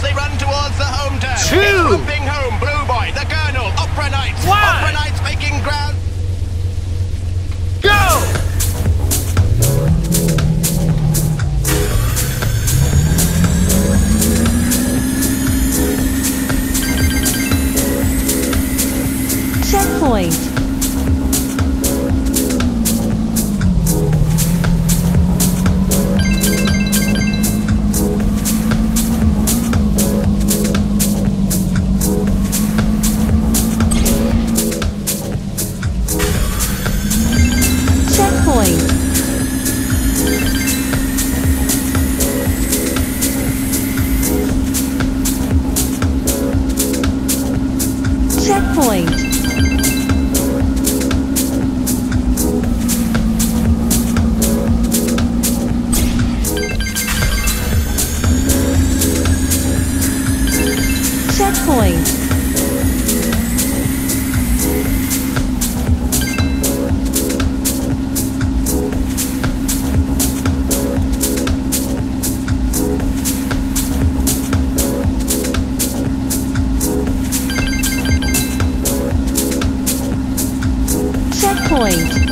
they run towards the home turn. Two. It's romping home, Blue Boy, the Colonel, Opera Knights. One. Opera Knights making ground. Go! Checkpoint. Checkpoint. Checkpoint. Checkpoint. Checkpoint.